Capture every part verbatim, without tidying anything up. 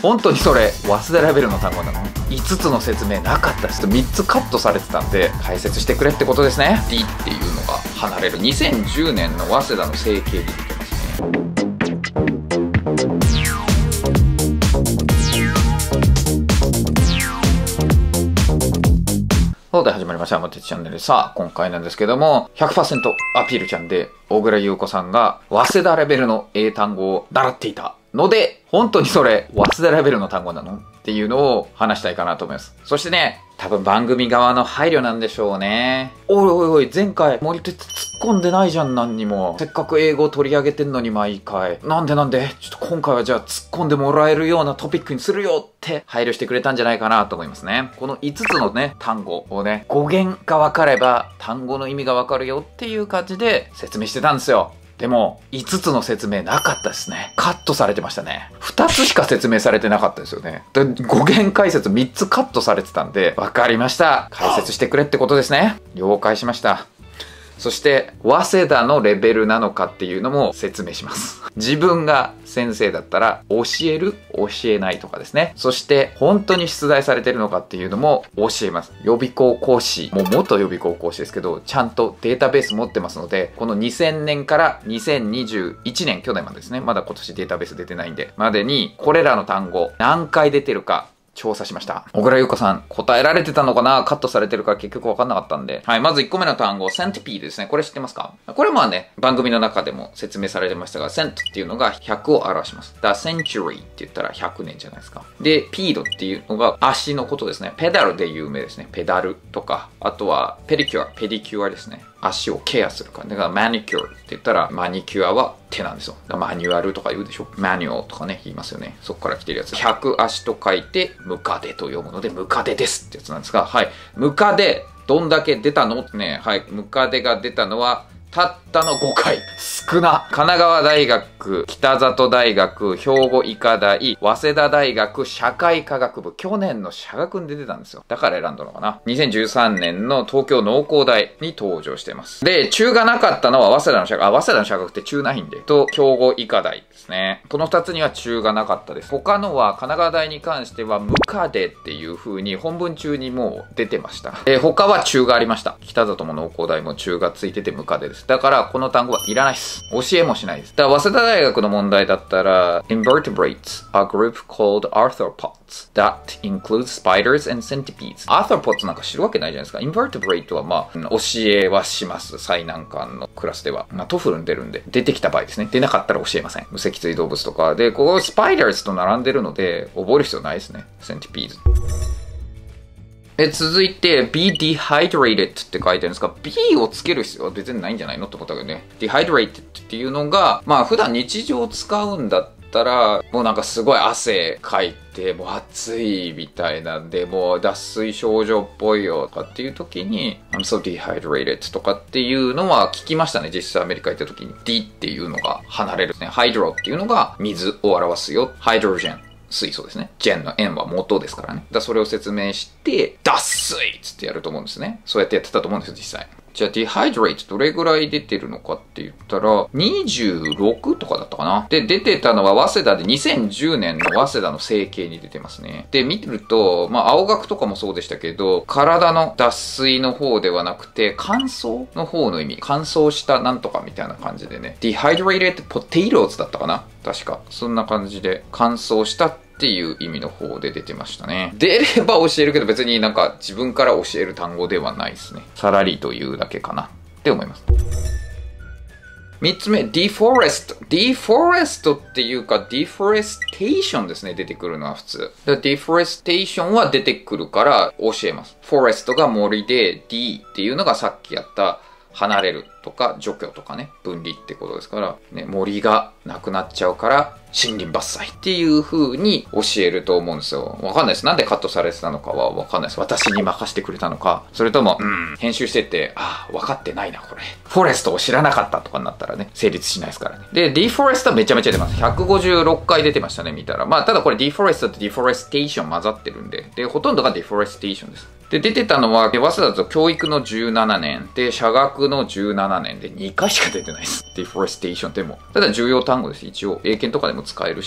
本当にそれ早稲田レベルの単語なの？いつつの説明なかったですとみっつカットされてたんで解説してくれってことですね。 D っていうのが離れるにせんじゅうねんの早稲田の整形に出てますね。そうで始まりました。まてつチャンネル。さあ、今回なんですけども、ひゃくパーセント アピールちゃんで、小倉優子さんが、早稲田レベルの英単語を習っていたので、本当にそれ、早稲田レベルの単語なのっていうのを話したいかなと思います。そしてね、多分番組側の配慮なんでしょうね。おいおいおい、前回、森哲突っ込んでないじゃん、何にも。せっかく英語を取り上げてんのに、毎回。なんでなんでちょっと今回はじゃあ突っ込んでもらえるようなトピックにするよって配慮してくれたんじゃないかなと思いますね。このいつつのね、単語をね、語源が分かれば単語の意味が分かるよっていう感じで説明してたんですよ。でも、いつつの説明なかったですね。カットされてましたね。ふたつしか説明されてなかったですよね。で、語源解説みっつカットされてたんで、わかりました。解説してくれってことですね。了解しました。そして、早稲田のレベルなのかっていうのも説明します。自分が先生だったら、教える、教えないとかですね。そして、本当に出題されてるのかっていうのも教えます。予備校講師、もう元予備校講師ですけど、ちゃんとデータベース持ってますので、このにせんねんからにせんにじゅういちねん、去年までですね。まだ今年データベース出てないんで、までに、これらの単語、何回出てるか、調査しました。小倉優子さん、答えられてたのかな？カットされてるか結局分かんなかったんで。はい、まずいっこめの単語、センティピードですね。これ知ってますか？これまあね、番組の中でも説明されてましたが、セントっていうのがひゃくを表します。だから、century って言ったらひゃくねんじゃないですか。で、ピードっていうのが足のことですね。ペダルで有名ですね。ペダルとか、あとはペディキュア、ペディキュアですね。足をケアするか。だから、マニキュアって言ったら、マニキュアは手なんですよ。マニュアルとか言うでしょ。マニュアルとかね、言いますよね。そこから来てるやつ。ひゃく足と書いて、ムカデと読むので、ムカデですってやつなんですが、はい。ムカデ、どんだけ出たのね、はい。ムカデが出たのは、たったのごかい。少な。神奈川大学、北里大学、兵庫医科大、早稲田大学、社会科学部。去年の社学に出てたんですよ。だから選んだのかな。にせんじゅうさんねんの東京農工大に登場しています。で、中がなかったのは早稲田の社学、あ、早稲田の社学って中ないんで、と、兵庫医科大ですね。この二つには中がなかったです。他のは、神奈川大に関しては、ムカデっていう風に本文中にもう出てました。え、他は中がありました。北里も農工大も中がついててムカデです。だから、この単語はいらないです。教えもしないです。だから、早稲田大学の問題だったら、invertebrates, a group called arthropods that includes spiders and centipedes. arthropods なんか知るわけないじゃないですか。invertebrate はまあ、教えはします。最難関のクラスでは。まあ、トフルに出るんで、出てきた場合ですね。出なかったら教えません。無脊椎動物とか。で、ここ、スパイダーズと並んでるので、覚える必要ないですね。centipedes。で、続いて、be dehydrated って書いてあるんですが、be をつける必要は別にないんじゃないのってことだけどね。dehydrated っていうのが、まあ普段日常使うんだったら、もうなんかすごい汗かいて、もう暑いみたいなんで、もう脱水症状っぽいよとかっていう時に、I'm so dehydrated とかっていうのは聞きましたね。実際アメリカ行った時に。D っていうのが離れるね。hydro っていうのが水を表すよ。hydrogen。水素ですね。ジェンの円は元ですからね。だそれを説明して、脱水っつってやると思うんですね。そうやってやってたと思うんですよ、実際。じゃあ、dehydrate どれぐらい出てるのかって言ったら、にじゅうろくとかだったかな。で、出てたのは早稲田でにせんじゅうねんの早稲田の整形に出てますね。で、見てると、まあ、青学とかもそうでしたけど、体の脱水の方ではなくて、乾燥の方の意味。乾燥したなんとかみたいな感じでね。dehydrated potatoes だったかな確か。そんな感じで、乾燥したっていう意味の方で出てましたね。出れば教えるけど別になんか自分から教える単語ではないですね。さらりというだけかなって思います。三つ目、deforest。deforest っていうか、deforestation ですね。出てくるのは普通。deforestation は出てくるから教えます。forest が森で、D っていうのがさっきやった離れるとか除去とかね、分離ってことですから、ね、森がなくなっちゃうから森林伐採っていう風に教えると思うんですよ。わかんないです。なんでカットされてたのかはわかんないです。私に任せてくれたのか、それとも、うん、編集してて、ああ、わかってないな、これ。フォレストを知らなかったとかになったらね、成立しないですからね。で、ディフォレストはめちゃめちゃ出ます。ひゃくごじゅうろっかい出てましたね、見たら。まあ、ただこれディフォレストとディフォレステーション混ざってるんで、で、ほとんどがディフォレステーションです。で、出てたのは、早稲田だと教育のじゅうななねん、で、社学のじゅうななねんでにかいしか出てないです。ディフォレステーションでも。ただ重要単語です。一応、英検とかでも使えるし。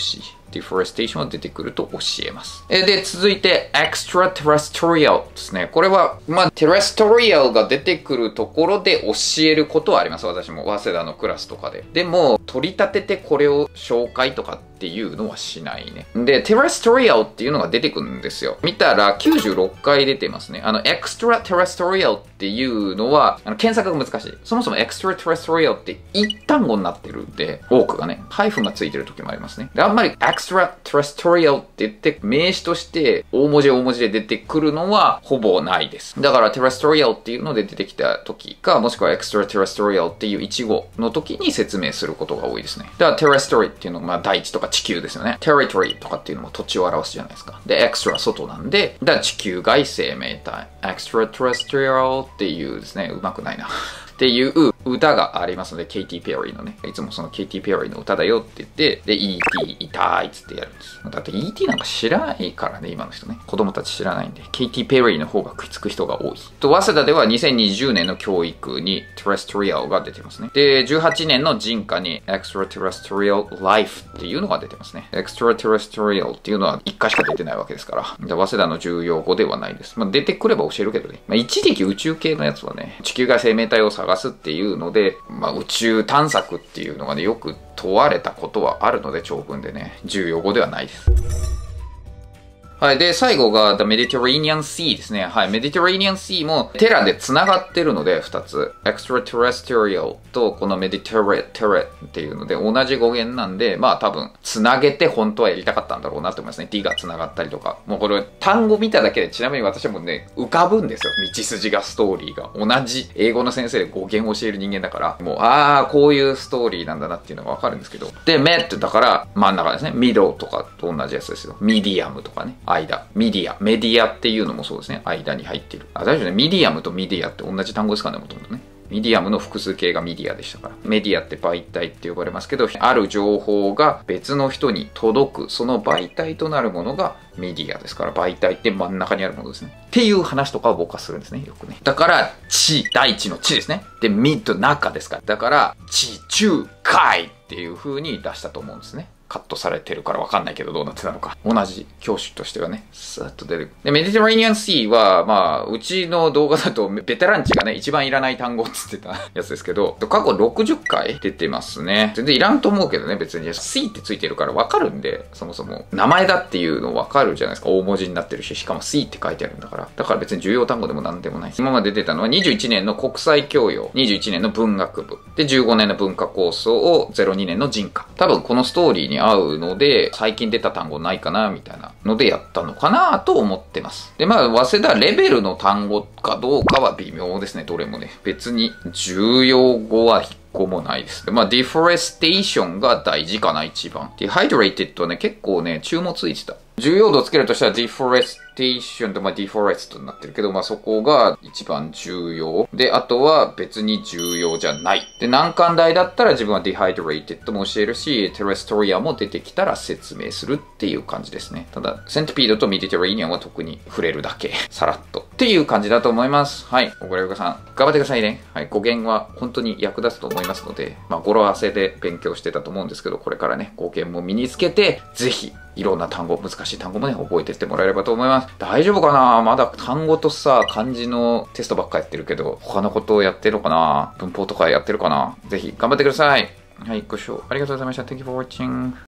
deforestation は出てくると教えます。えで、続いて extraterrestrial ですね。これは、まあ、terrestrial が出てくるところで教えることはあります。私も早稲田のクラスとかで。でも、取り立ててこれを紹介とかっていうのはしないね。で、terrestrial っていうのが出てくるんですよ。見たらきゅうじゅうろっかい出てますね。あの、extraterrestrial っていうのは、あの検索が難しい。そもそも extraterrestrial って一単語になってるんで、多くがね、ハイフンがついてる時もありますね。で、あんまり extraterrestrial って言って名詞として大文字大文字で出てくるのはほぼないです。だから terrestrial っていうので出てきた時か、もしくは extraterrestrial っていう一語の時に説明することが多いですね。だから terrestrial っていうのはまあ大地とか地球ですよね。territory とかっていうのも土地を表すじゃないですか。で、extra 外なんで、だから地球外生命体。extraterrestrial っていうですね、うまくないな。っていう歌がありますので、ケイティ・ペリーのね、いつもそのケイティ・ペリーの歌だよって言って、で、イーティー 痛いっつってやるんです。だって イーティー なんか知らないからね、今の人ね。子供たち知らないんで、ケイティ・ペリーの方が食いつく人が多い。と、早稲田ではにせんにじゅうねんの教育に terrestrial が出てますね。で、じゅうはちねんの人科に extraterrestrial life っていうのが出てますね。extraterrestrial っていうのはいっかいしか出てないわけですから。早稲田の重要語ではないです。まあ、出てくれば教えるけどね。まあ、一時期宇宙系のやつはね、地球外生命体を探すっていうので、まあ、宇宙探索っていうのがね、よく問われたことはあるので、長文でね、重要語ではないです。はい。で、最後が The Mediterranean Sea ですね。はい。Mediterranean Sea もテラで繋がってるので、二つ。extraterrestrial とこの Mediterranean っていうので同じ語源なんで、まあ多分、繋げて本当はやりたかったんだろうなと思いますね。D が繋がったりとか。もうこれ単語見ただけで、ちなみに私もね、浮かぶんですよ。道筋が、ストーリーが。同じ英語の先生で語源を教える人間だから、もう、ああ、こういうストーリーなんだなっていうのがわかるんですけど。で、Med だから真ん中ですね。Middle とかと同じやつですよ。Medium とかね。間。ミディア。メディアっていうのもそうですね。間に入っている。あ、大丈夫ね。ミディアムとミディアって同じ単語ですかね、もともとね。ミディアムの複数形がミディアでしたから。メディアって媒体って呼ばれますけど、ある情報が別の人に届く、その媒体となるものがメディアですから、媒体って真ん中にあるものですね。っていう話とかを僕はするんですね、よくね。だから、地、大地の地ですね。で、ミッド、中ですから。だから、地中海っていう風に出したと思うんですね。カットされてるからわかんないけどどうなってたのか。同じ教師としてはね、スーッと出る。で、メディテラニアンシーは、まあ、うちの動画だと、ベテラン値がね、一番いらない単語っつってたやつですけど、過去ろくじゅっかい出てますね。全然いらんと思うけどね、別に。C ってついてるからわかるんで、そもそも。名前だっていうのわかるじゃないですか。大文字になってるし、しかも C って書いてあるんだから。だから別に重要単語でもなんでもないです。今まで出てたのはにじゅういちねんの国際教養、にじゅういちねんの文学部、で、じゅうごねんの文化構想をゼロにねんの人科。多分このストーリーに合うので、最近出た単語ないかなみたいなのでやったのかなと思ってます。で、まあ、早稲田レベルの単語かどうかは微妙ですね、どれもね。別に重要語は一個もないです。で、まあ、deforestation が大事かな、一番。dehydrated はね、結構ね、注文ついてた。重要度をつけるとしたら deforestation とまあ deforest になってるけど、まあそこが一番重要。で、あとは別に重要じゃない。で、難関大だったら自分は dehydrated も教えるし、terrestrial も出てきたら説明するっていう感じですね。ただ、セントピードとメディテラニアンは特に触れるだけ。さらっと。っていう感じだと思います。はい。小倉優香さん、頑張ってくださいね。はい。語源は本当に役立つと思いますので、まあ語呂合わせで勉強してたと思うんですけど、これからね、語源も身につけて、ぜひ、いろんな単語、難しい単語もね、覚えていってもらえればと思います。大丈夫かな？まだ単語とさ、漢字のテストばっかやってるけど、他のことをやってるのかな？文法とかやってるかな？ぜひ頑張ってください。はい、ご視聴ありがとうございました。Thank you for watching.